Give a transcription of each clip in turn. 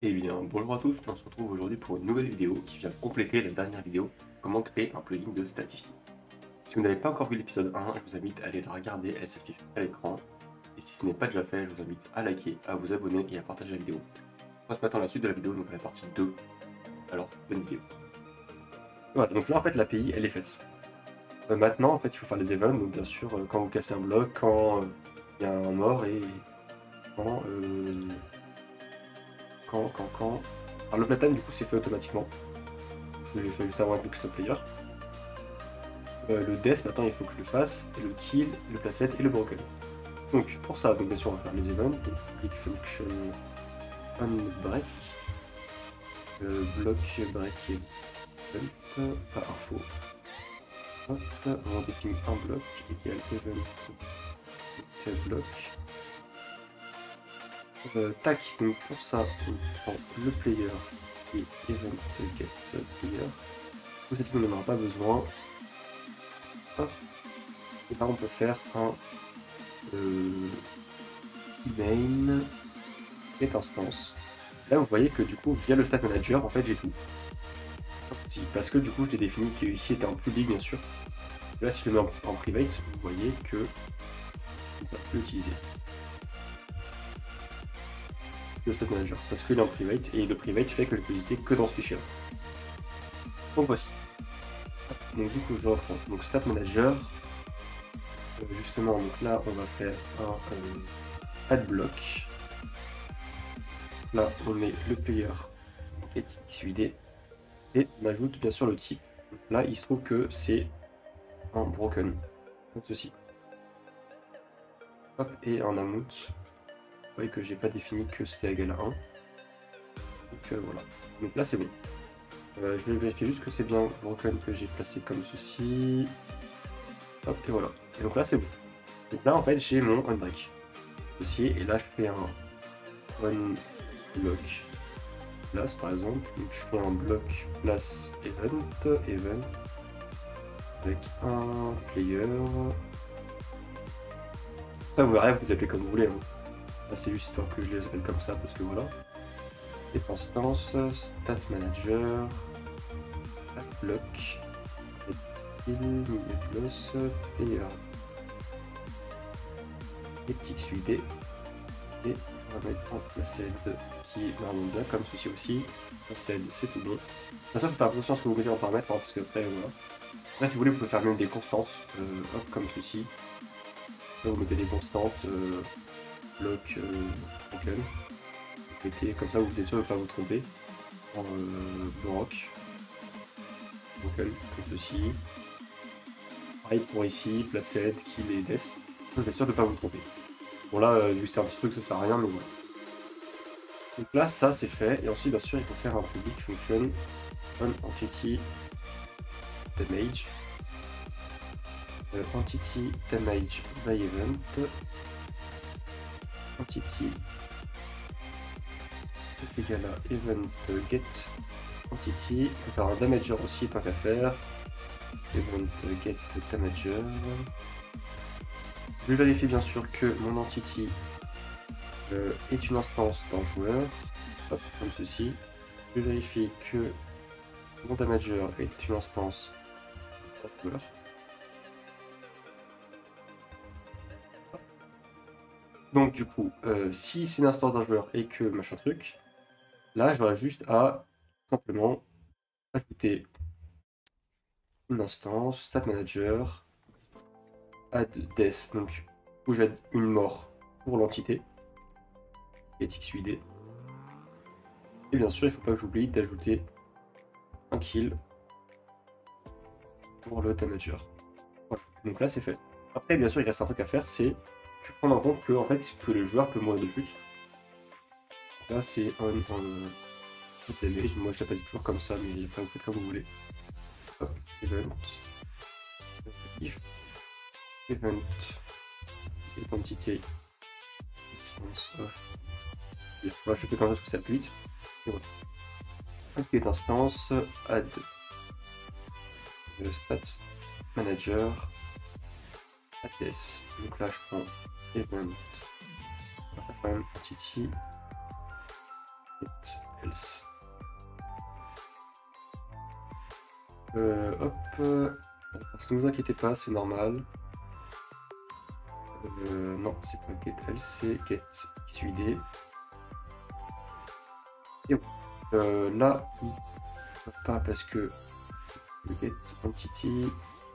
Eh bien, bonjour à tous, on se retrouve aujourd'hui pour une nouvelle vidéo qui vient compléter la dernière vidéo, comment créer un plugin de statistiques. Si vous n'avez pas encore vu l'épisode 1, je vous invite à aller la regarder, elle s'affiche à l'écran. Et si ce n'est pas déjà fait, je vous invite à liker, à vous abonner et à partager la vidéo. On passe maintenant à la suite de la vidéo, donc à la partie 2. Alors, bonne vidéo. Voilà, donc là en fait l'API elle est faite. Maintenant en fait il faut faire les events, donc bien sûr quand vous cassez un bloc, quand il y a un mort et quand... Alors le platane du coup c'est fait automatiquement. J'ai fait juste avant avec le custom player. Le death maintenant il faut que je le fasse, et le kill, le placet et le broken. Donc pour ça, donc bien sûr on va faire les events, donc click function on break, block break event, pas info. Hop, on définit un bloc égal event bloc. Tac, donc pour ça on prend le player et event get player. Pour cette ligne on n'en aura pas besoin. Hop. Et là on peut faire un main get instance. Là vous voyez que du coup via le stat manager en fait j'ai tout. Parce que du coup je l'ai défini que ici était en public bien sûr. Là si je le mets en private, vous voyez que je ne peux pas l'utiliser. Le stat manager, parce qu'il est en private et le private fait que je peux l'utiliser que dans ce fichier là. Donc voici. Donc du coup je reprends. Donc stat manager. Justement donc là on va faire un add block. Là on met le player get xud et on ajoute bien sûr le type. Donc là il se trouve que c'est un broken, comme ceci. Hop, et un amount. Vous voyez que j'ai pas défini que c'était égal à 1. Donc voilà. Donc là c'est bon. Je vais vérifier juste que c'est bien broken que j'ai placé comme ceci. Hop, et voilà. Et donc là c'est bon. Donc là en fait j'ai mon onBreak. Ceci, et là je fais un onBlock place par exemple. Donc je fais un bloc place event avec un player. Ça vous verrez, vous appelez comme vous voulez. Hein. Là c'est juste histoire que je les appelle comme ça parce que voilà. Et instance, stat manager, block, plus player, et xud, et on va mettre un placed qui est normalement bien comme ceci aussi. Placed, c'est tout bon. De toute façon, il faut faire attention à ce que vous mettez en paramètres, hein, parce que après, voilà. Après, si vous voulez, vous pouvez faire même des constantes, hop, comme ceci. Là, vous mettez des constantes, bloc, broken. Vous mettez comme ça, vous êtes sûr de ne pas vous tromper. En bloc. Broken, comme ceci. Pareil pour ici, placed, kill et death. Vous êtes sûr de ne pas vous tromper. Bon là, vu que c'est un petit truc, ça sert à rien, mais voilà. Donc là, ça c'est fait. Et ensuite, bien sûr, il faut faire un public function on entity damage. Entity damage by event. Entity est égal à event get entity. On peut faire un damager aussi, pas qu'à faire. Event get damager. Je vérifie bien sûr que mon entity est une instance d'un joueur, hop, comme ceci. Je vérifie que mon damager est une instance d'un joueur. Donc du coup, si c'est une instance d'un joueur et que machin truc, là j'aurais juste à simplement ajouter une instance, stat manager, add death, donc où j'aide une mort pour l'entité, et xud. Et bien sûr, il ne faut pas que j'oublie d'ajouter un kill pour le damager. Voilà. Donc là c'est fait. Après bien sûr il reste un truc à faire, c'est prendre en compte que, en fait, que le joueur peut mourir de chute. Là c'est un damage, moi je l'appelle toujours comme ça, mais après vous faites comme vous voulez. Hop, event, if, event, identité, instance of. Moi je fais comme ça parce que ça plus vite. Et voilà. Update instance, add stats manager, ads. Donc là je prends event, entity, get else. Hop, ne vous inquiétez pas, c'est normal. Non, c'est pas get else, c'est get xud. Et là, il ne peut pas parce que le get entity.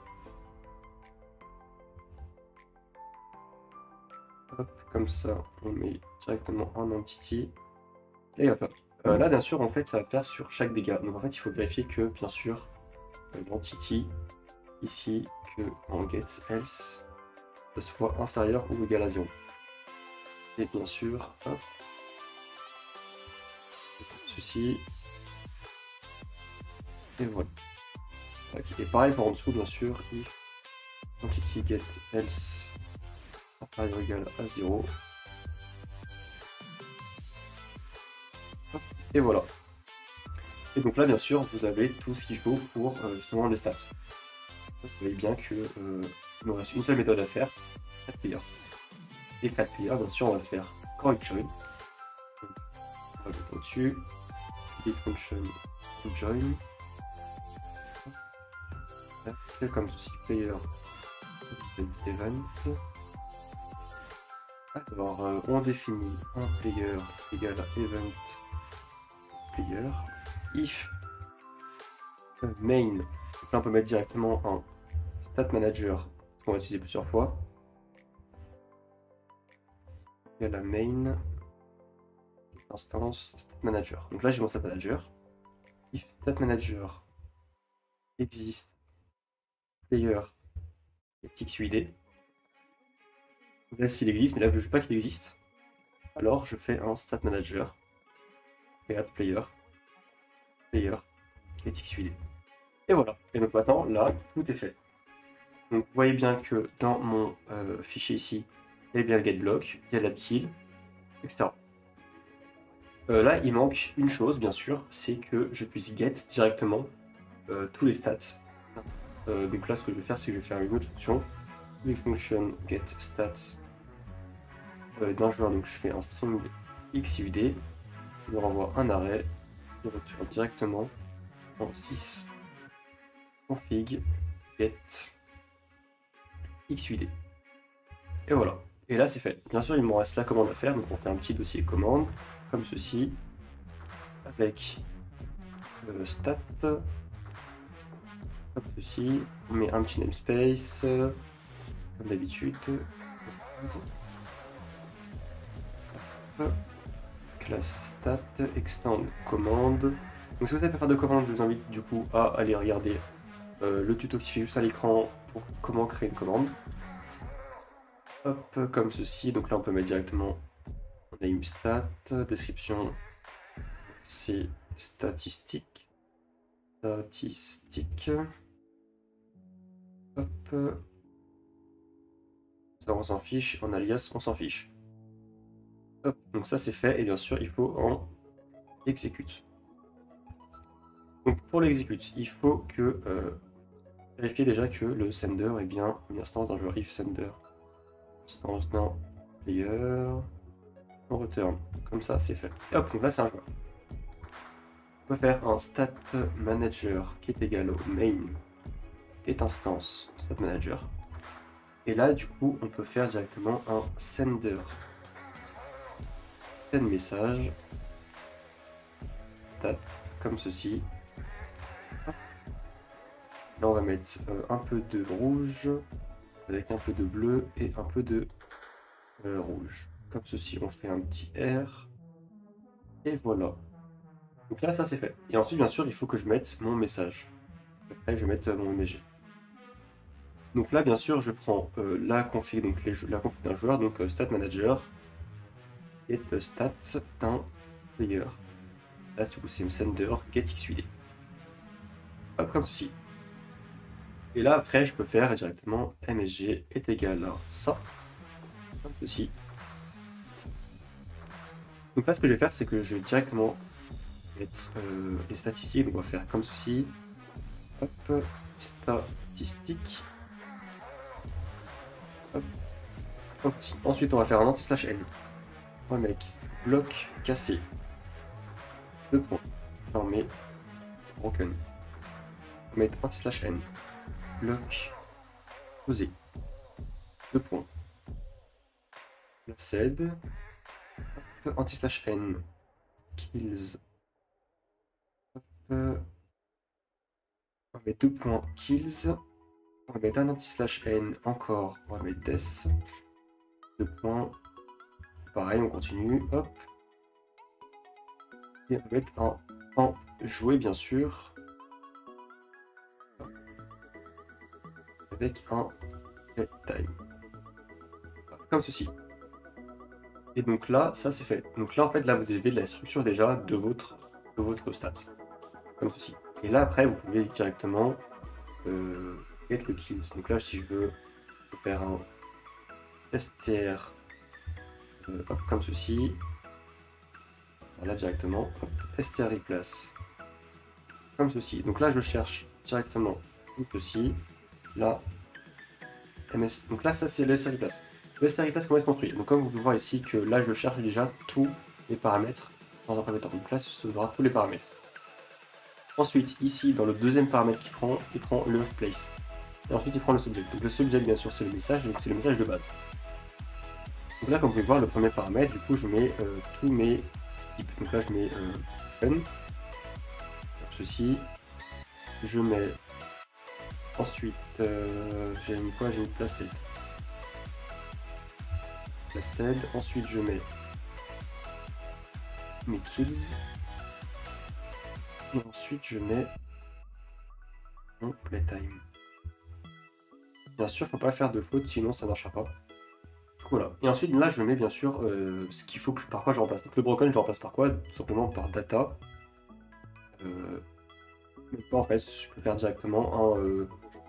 Hop, comme ça, on met directement en entity. Et hop, là, bien sûr, en fait, ça va faire sur chaque dégât. Donc, en fait, il faut vérifier que, bien sûr, l'entity, ici, que en get else, ça soit inférieur ou égal à 0. Et bien sûr, hop, ceci. Et voilà. Et pareil pour en dessous, bien sûr, if entity get else inférieur ou égal à 0. Et voilà. Et donc là, bien sûr, vous avez tout ce qu'il faut pour justement les stats. Vous voyez bien qu'il nous reste une seule méthode à faire, 4 players. Et 4 players, bien sûr, on va faire correct join. Donc, on va mettre au-dessus. Big function join. Comme ceci, player event. Alors, on définit un player égal à event player. If main, donc là on peut mettre directement un stat manager qu'on va utiliser plusieurs fois. Et la main instance stat manager. Donc là j'ai mon stat manager. If stat manager existe player et xud. Donc là s'il existe, mais là je ne veux pas qu'il existe, alors je fais un stat manager create player get xud. Et voilà. Et donc maintenant là tout est fait. Donc vous voyez bien que dans mon fichier ici, il y a bien le getBlock, il y a la kill, etc. Là, il manque une chose, bien sûr, c'est que je puisse get directement tous les stats. Donc là, ce que je vais faire, c'est que je vais faire une autre fonction, function get stats d'un joueur. Donc je fais un string xud, je me renvoie un arrêt, je retourne directement en 6 config get xud. Et voilà. Et là, c'est fait. Bien sûr, il me reste la commande à faire. Donc, on fait un petit dossier commande, comme ceci, avec stat, comme ceci. On met un petit namespace, comme d'habitude. Classe stat, extend commande. Donc, si vous savez pas faire de commande, je vous invite du coup à aller regarder le tuto qui se fait juste à l'écran pour comment créer une commande. Hop, comme ceci. Donc là, on peut mettre directement name stat, description, c'est statistique. Hop. Ça, on s'en fiche. En alias, on s'en fiche. Hop, donc ça, c'est fait. Et bien sûr, il faut en execute. Donc pour l'execute, il faut que vérifier déjà que le sender est bien une instance d'un joueur. If sender instance d'un player, on return. Comme ça, c'est fait. Et hop, donc là, c'est un joueur. On peut faire un stat manager qui est égal au main get instance stat manager. Et là, du coup, on peut faire directement un sender send message stat comme ceci. Là, on va mettre un peu de rouge avec un peu de bleu et un peu de rouge. Comme ceci, on fait un petit R. Et voilà. Donc là, ça c'est fait. Et ensuite, bien sûr, il faut que je mette mon message. Après, je vais mettre mon MG. Donc là, bien sûr, je prends la config, donc la config d'un joueur, donc stat manager, get stat d'un player. Là, du coup, c'est sender get xud. Hop, comme ceci. Et là, après, je peux faire directement msg est égal à ça, comme ceci. Donc là, ce que je vais faire, c'est que je vais directement mettre les statistiques. Donc on va faire comme ceci. Hop, statistiques. Hop, ensuite, on va faire un anti/n. On va mettre bloc cassé. 2 points. Là, on met broken. On met anti/n. Bloc. Posé. 2 points. Placed. Anti/n. Kills. On va mettre 2 points kills. On va mettre un anti/n encore. On va mettre death. 2 points. Pareil, on continue. Hop. Et on va mettre un en jouer, bien sûr. Avec un time. Comme ceci. Et donc là, ça c'est fait. Donc là, en fait, là, vous avez la structure déjà de votre stat. Comme ceci. Et là, après, vous pouvez directement get le kills. Donc là, si je veux faire un str hop, comme ceci. Là, directement, hop, str replace. Comme ceci. Donc là, je cherche directement comme ceci. Là, ms. Donc là, ça c'est le str replace. Le str replace, comment est-ce construit? Donc comme vous pouvez voir ici que là, je cherche déjà tous les paramètres dans un premier temps. Donc là, ce sera tous les paramètres. Ensuite, ici, dans le deuxième paramètre qu'il prend, il prend le place. Et ensuite, il prend le subject. Donc le subject, bien sûr, c'est le message, donc c'est le message de base. Donc là, comme vous pouvez voir, le premier paramètre, du coup, je mets tous mes types. Donc là, je mets fun, comme ceci. Je mets ensuite, j'ai mis quoi? J'ai mis placed. Placed. Ensuite, je mets mes kills. Et ensuite, je mets mon playtime. Bien sûr, il ne faut pas faire de faute, sinon ça ne marchera pas. Voilà. Et ensuite, là, je mets bien sûr ce qu'il faut que par quoi je remplace. Donc le broken, je remplace par quoi? Tout simplement par data. En fait, je peux faire directement un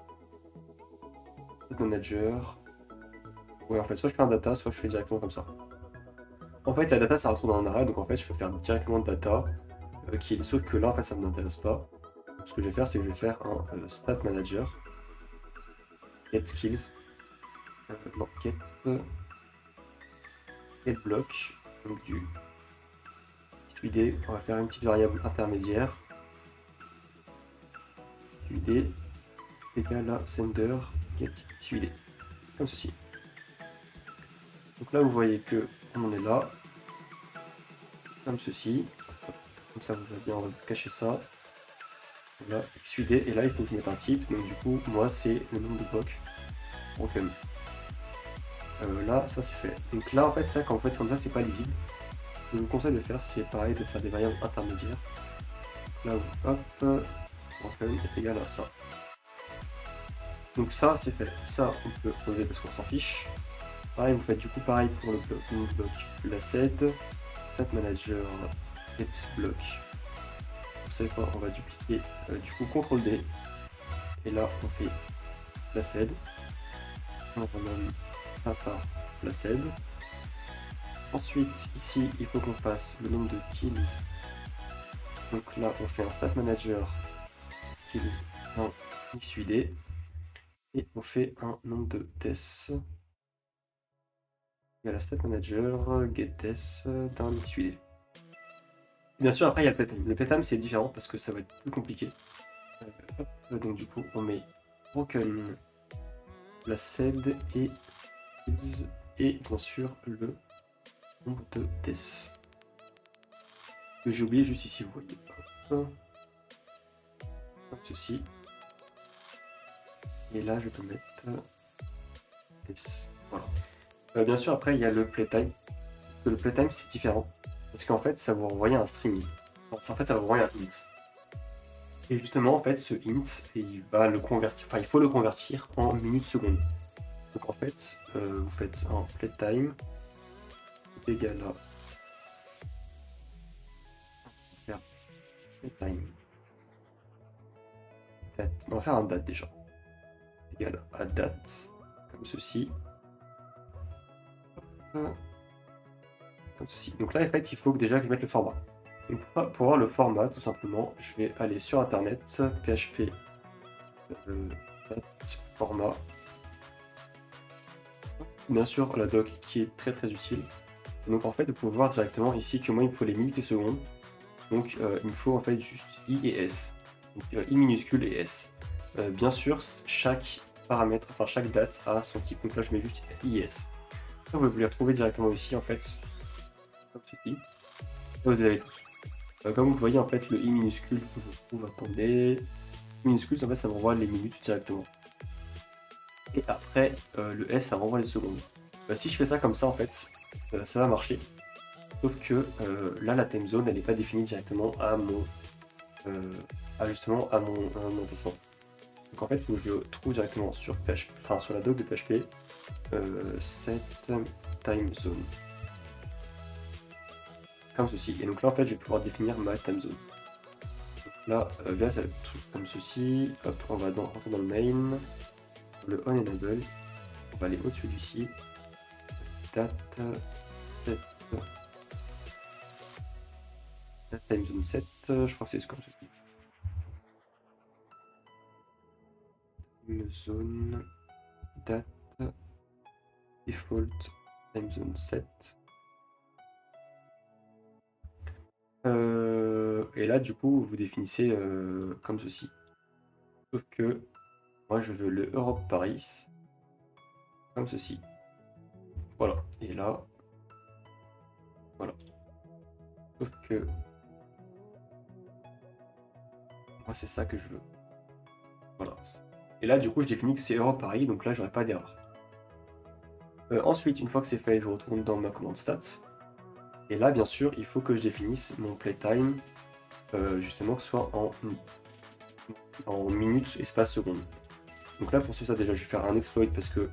manager. Ouais, en fait, soit je fais un data, soit je fais directement comme ça. En fait, la data, ça retourne dans un array, donc en fait, je peux faire directement data, sauf que là, en fait, ça ne m'intéresse pas. Donc, ce que je vais faire, c'est que je vais faire un stat manager, get skills, non, get block, donc du id, on va faire une petite variable intermédiaire, id égale à sender get id, comme ceci. Donc là, vous voyez que on est là, comme ceci. Comme ça, vous voyez bien, on va cacher ça. Là, xud, et là, il faut que je mette un type. Donc du coup, moi, c'est le nombre de blocs broken. Là, ça c'est fait. Donc là, en fait, ça, quand vous faites comme ça, c'est pas lisible. Ce que je vous conseille de faire, c'est pareil, de faire des variables intermédiaires. Là où, hop, broken est égal à ça. Donc ça, c'est fait. Ça, on peut poser parce qu'on s'en fiche. Pareil, vous faites du coup pareil pour le bloc placed, stat manager, get block. Vous savez quoi, on va dupliquer du coup CTRL D. Et là, on fait placed. On renomme ça par placed. Ensuite, ici, il faut qu'on fasse le nombre de kills. Donc là, on fait un stat manager kills en xud. Et on fait un nombre de deaths. Il y a la stat manager get death d'un xud. Bien sûr, après il y a le playtime. Le playtime c'est différent parce que ça va être plus compliqué. Donc du coup, on met broken, placed et kills et bien sûr le nombre de deaths. Que j'ai oublié juste ici, vous voyez. Hop. Comme ceci. Et là, je peux mettre deaths. Voilà. Bien sûr, après il y a le playtime. Le playtime c'est différent parce qu'en fait, ça va vous renvoyer un string. En fait, ça va vous renvoyer un int. Et justement, en fait, ce int, il va le convertir, enfin, il faut le convertir en minutes secondes. Donc en fait, vous faites un playtime égal à playtime. On va faire un date déjà. Égal à date, comme ceci. Comme ceci. Donc là, en fait, il faut déjà que je mette le format. Donc pour voir le format, tout simplement, je vais aller sur internet, php format. Bien sûr, la doc qui est très utile. Et donc en fait, vous pouvez voir directement ici que moi, il me faut les minutes et secondes. Donc il me faut en fait juste I et S. Donc I minuscule et S. Bien sûr, chaque paramètre, enfin chaque date a son type. Donc là je mets juste I et S. Après, vous pouvez les retrouver directement ici en fait. Comme ceci. Là, vous avez tous. Comme vous voyez en fait le I minuscule que je trouve, attendez. I minuscule en fait ça me renvoie les minutes directement. Et après le S ça renvoie les secondes. Si je fais ça comme ça en fait, ça va marcher. Sauf que là, la time zone, elle n'est pas définie directement à mon, justement à mon emplacement. Donc en fait, faut que je trouve directement sur PHP, enfin sur la doc de PHP, set time zone, comme ceci. Et donc là, en fait, je vais pouvoir définir ma time zone. Donc là, via ce truc comme ceci, hop, on va rentrer dans le main, le on enable, on va aller au-dessus d'ici, date, set. Time zone 7, je crois que c'est comme ceci. Time zone, date, default, time zone 7. Et là, du coup, vous définissez comme ceci. Sauf que moi, je veux le Europe Paris comme ceci. Voilà. Et là, voilà. Sauf que moi, c'est ça que je veux. Voilà. Et là, du coup, je définis que c'est Europe Paris, donc là, j'aurai pas d'erreur. Ensuite, une fois que c'est fait, je retourne dans ma commande stats. Et là, bien sûr, il faut que je définisse mon playtime, justement, que ce soit en minutes, espace, secondes. Donc là, pour ça, déjà, je vais faire un exploit parce que,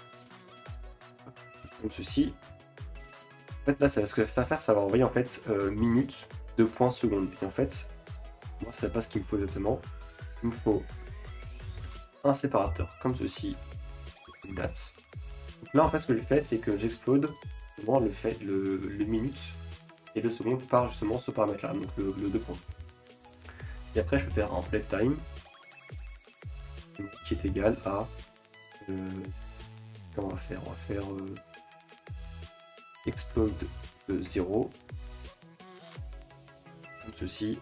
comme ceci. En fait, là, ce que ça va faire, ça va envoyer en fait minutes, 2 points secondes. Et en fait, moi, c'est pas ce qu'il me faut exactement. Il me faut un séparateur comme ceci, une date. Donc là, en fait, ce que j'ai fait, c'est que j'explode le minutes et le secondes par justement ce paramètre-là, donc le 2 points. Et après, je peux faire un playtime qui est égal à. Comment on va faire? On va faire explode 0 comme ceci.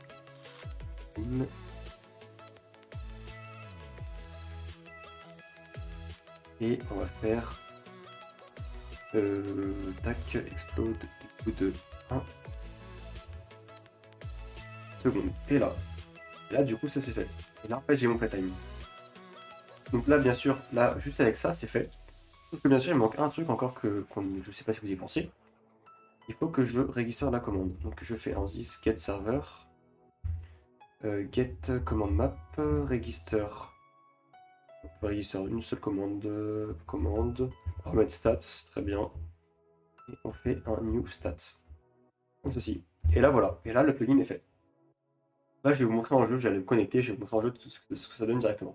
Et on va faire tac explode du coup de 1 seconde. Et là du coup ça c'est fait. Et là en fait j'ai mon playtime. Donc là bien sûr, là juste avec ça c'est fait. Sauf que bien sûr il me manque un truc encore que je sais pas si vous y pensez. Il faut que je register la commande. Donc je fais un this get server get command map register. On va register une seule commande. On va mettre stats, très bien. Et on fait un new stats. Comme ceci. Et là voilà. Et là le plugin est fait. Là je vais vous montrer en jeu, j'allais me connecter, je vais vous montrer en jeu ce que ça donne directement.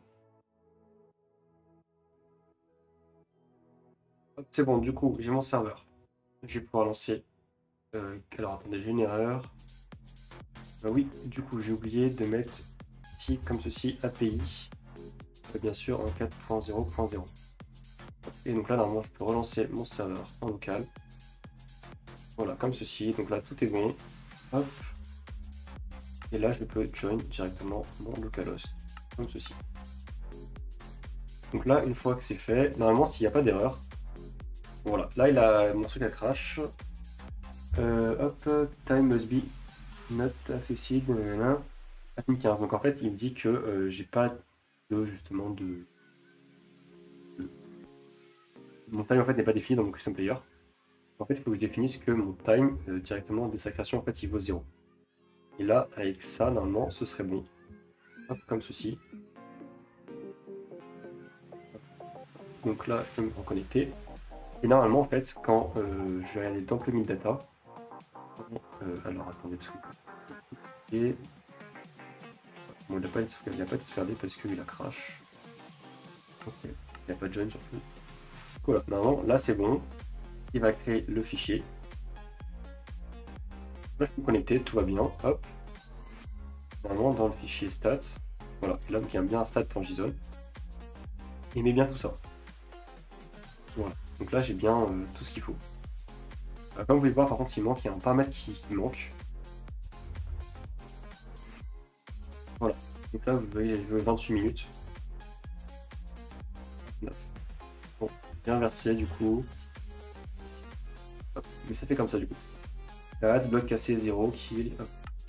C'est bon, du coup j'ai mon serveur. Je vais pouvoir lancer. Alors attendez, j'ai une erreur. Oui, du coup j'ai oublié de mettre ici comme ceci API. Bien sûr en 4.0.0. Et donc là normalement je peux relancer mon serveur en local. Voilà, comme ceci. Donc là tout est bon. Hop. Et là je peux join directement mon localhost. Comme ceci. Donc là une fois que c'est fait, normalement s'il n'y a pas d'erreur. Voilà, là mon truc a crash. Hop, time must be not accessible. Admin 15. Donc en fait il me dit que j'ai pas justement de. Mon time en fait n'est pas défini dans mon custom player. En fait, il faut que je définisse que mon time directement dès sa création en fait il vaut 0. Et là, avec ça, normalement, ce serait bon. Hop, comme ceci. Donc là, je peux me reconnecter. Et normalement, en fait, quand je vais aller dans le plugin data, alors attendez, parce que. Et. Bon, il n'a pas été sauvegardé parce qu'il a crash. Ok, il n'y a pas de join surtout. Voilà, normalement, là c'est bon. Il va créer le fichier. Là, je peux me connecter, tout va bien. Hop. Normalement, dans le fichier stats, voilà, là, il y a bien un stat.json. Il met bien tout ça. Voilà, donc là, j'ai bien tout ce qu'il faut. Comme vous pouvez voir, par contre, il y a un paramètre qui manque. Voilà. Donc là, vous voyez, j'ai joué 28 minutes. 9. Bon, bien inversé du coup. Hop. Mais ça fait comme ça du coup. Stade, bloc cassé, 0, kill. Hop.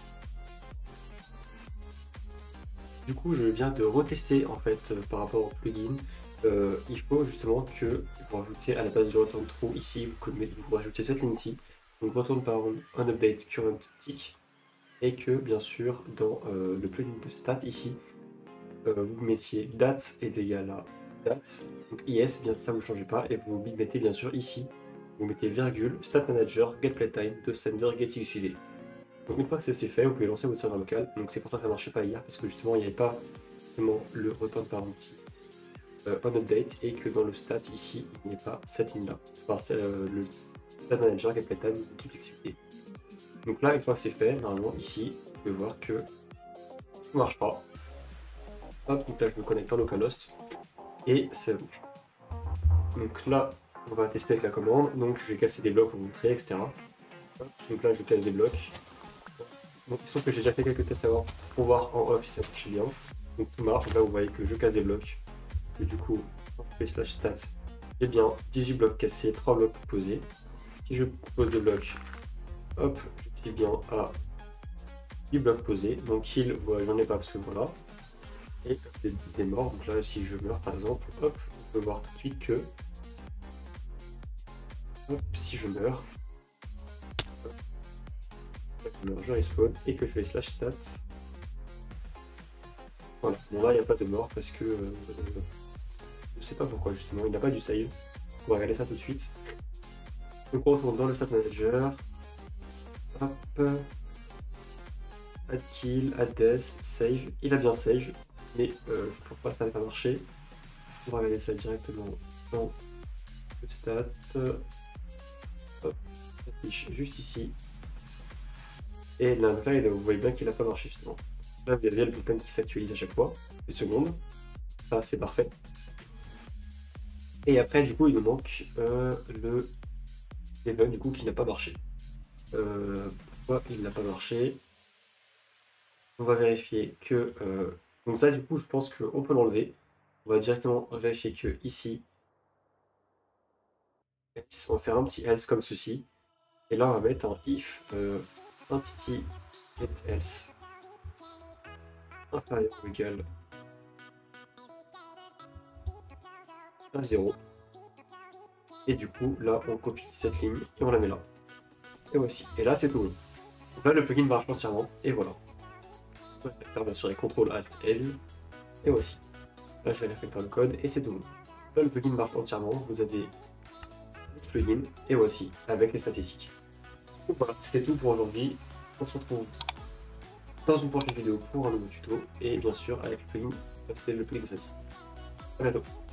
Du coup, je viens de retester en fait par rapport au plugin. Il faut justement que vous rajoutez à la base du return true ici, vous rajoutez cette ligne ici. Donc return par on update current tick. Et que bien sûr dans le plugin de stat ici, vous mettiez date est égal à date. Donc is, bien ça vous ne changez pas. Et vous mettez bien sûr ici, vous mettez virgule, stat manager, get playtime, de sender, get xud. Donc une fois que c'est fait, vous pouvez lancer votre serveur local. Donc c'est pour ça que ça ne marchait pas hier, parce que justement il n'y avait pas vraiment le return par petit on update, et que dans le stat ici, il n'y a pas cette ligne-là. Enfin, c'est le stat manager, get playtime, multiplexité. Donc là, une fois que c'est fait, normalement ici, vous pouvez voir que ça ne marche pas. Hop, donc là je me connecte en localhost, et c'est bon. Donc là, on va tester avec la commande. Donc je vais casser des blocs pour vous montrer, etc. Hop, donc là je casse des blocs. Donc il se trouve que j'ai déjà fait quelques tests avant pour voir en off si ça marche bien. Donc tout marche, donc là vous voyez que je casse des blocs. Et du coup, quand je fais slash stats, j'ai bien 18 blocs cassés, 3 blocs posés. Si je pose des blocs, hop, je suis bien à 8 blocs posés. Donc heal, voilà, j'en ai pas parce que voilà. Et des morts, donc là si je meurs par exemple, hop, on peut voir tout de suite que hop, si je meurs, je respawn et que je fais slash stats. Voilà, bon là il n'y a pas de mort parce que je sais pas pourquoi justement, il n'a pas du save. On va regarder ça tout de suite. Donc on retourne dans le stat manager. Hop. Add kill, add death, save. Il a bien save, mais pourquoi ça n'a pas marché? On va regarder ça directement dans le stat. Hop, ça affiche juste ici. Et là, vous voyez bien qu'il n'a pas marché justement. Là, vous avez le button qui s'actualise à chaque fois, une seconde. Ça, c'est parfait. Et après, du coup, il nous manque le event du coup qui n'a pas marché. Pourquoi il n'a pas marché? On va vérifier que... donc ça, du coup, je pense qu'on peut l'enlever. On va directement vérifier que ici, on va faire un petit else comme ceci. Et là, on va mettre un if entity get else inférieur ou égal à 0. Et du coup, là, on copie cette ligne et on la met là. Et voici. Et là, c'est tout bon. Donc là, le plugin marche entièrement. Et voilà. On va faire bien sûr CTRL ALT L. Et voici. Là, je vais réfléchir le code et c'est tout bon. Là, le plugin marche entièrement. Vous avez le plugin et voici avec les statistiques. Donc voilà, c'était tout pour aujourd'hui. On se retrouve dans une prochaine vidéo pour un nouveau tuto. Et bien sûr, avec le plugin, c'était le plugin de celle-ci. À bientôt.